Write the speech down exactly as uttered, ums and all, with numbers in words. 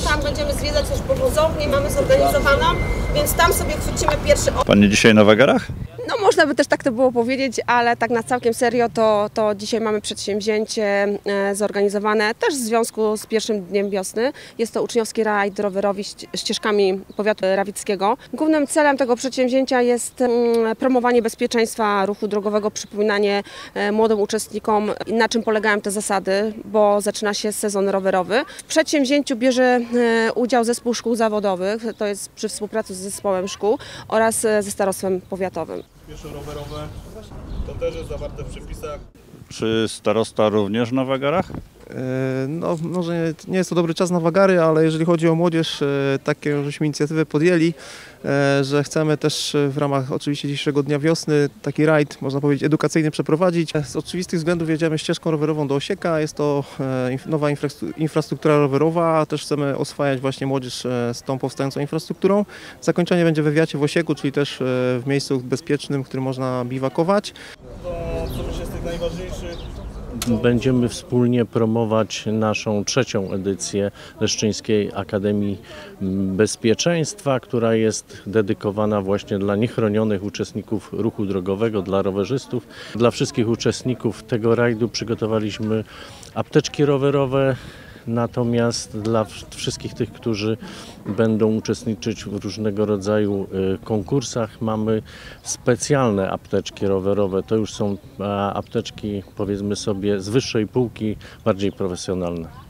tam będziemy zwiedzać też powozownię, mamy zorganizowaną, więc tam sobie chwycimy pierwszy... Pani dzisiaj na wagarach? No można by też tak to było powiedzieć, ale tak na całkiem serio to, to dzisiaj mamy przedsięwzięcie e, zorganizowane też w związku z pierwszym dniem wiosny. Jest to uczniowski rajd rowerowy ścieżkami powiatu rawickiego. Głównym celem tego przedsięwzięcia jest mm, promowanie bezpieczeństwa ruchu drogowego, przypominanie e, młodym uczestnikom, na czym polegają te zasady, bo zaczyna się sezon rowerowy. W przedsięwzięciu bierze e, udział zespół szkół zawodowych, to jest przy współpracy z zespołem szkół oraz e, ze starostwem powiatowym. Pieszo-rowerowe, to też jest zawarte w przepisach. Czy starosta również na wagarach? No, może nie jest to dobry czas na wagary, ale jeżeli chodzi o młodzież, taką żeśmy inicjatywę podjęli, że chcemy też w ramach oczywiście dzisiejszego Dnia Wiosny taki rajd, można powiedzieć, edukacyjny przeprowadzić. Z oczywistych względów jedziemy ścieżką rowerową do Osieka, jest to nowa infrastruktura rowerowa, a też chcemy oswajać właśnie młodzież z tą powstającą infrastrukturą. Zakończenie będzie we Wiacie w Osieku, czyli też w miejscu bezpiecznym, w którym można biwakować. To co myślę z tych najważniejszych? Będziemy wspólnie promować naszą trzecią edycję Leszczyńskiej Akademii Bezpieczeństwa, która jest dedykowana właśnie dla niechronionych uczestników ruchu drogowego, dla rowerzystów. Dla wszystkich uczestników tego rajdu przygotowaliśmy apteczki rowerowe. Natomiast dla wszystkich tych, którzy będą uczestniczyć w różnego rodzaju konkursach, mamy specjalne apteczki rowerowe. To już są apteczki, powiedzmy sobie, z wyższej półki, bardziej profesjonalne.